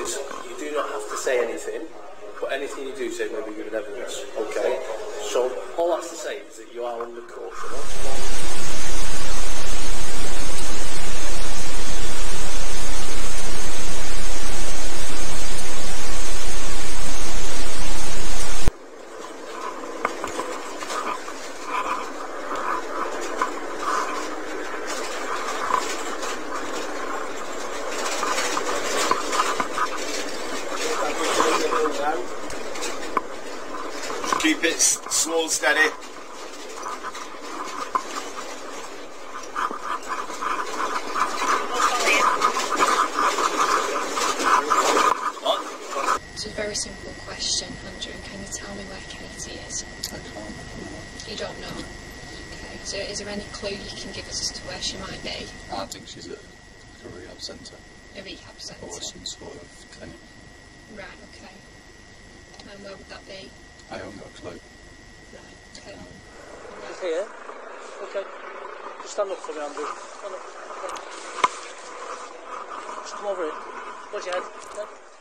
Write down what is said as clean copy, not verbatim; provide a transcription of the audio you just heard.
is you do not have to say anything, but anything you do say may be given evidence. Okay? So all that's to say is that you are under caution. Keep it slow and steady. What? It's a very simple question, Andrew. Can you tell me where Katie is? I can't. You don't know? Okay. So is there any clue you can give us as to where she might be? I think she's at a rehab centre. A rehab centre? Or some sort of clinic. Right, okay. And where would that be? I haven't got a clue. Right, okay. Here? Okay. Just stand up for me, Andrew. Stand up. Just come over here. Watch your head.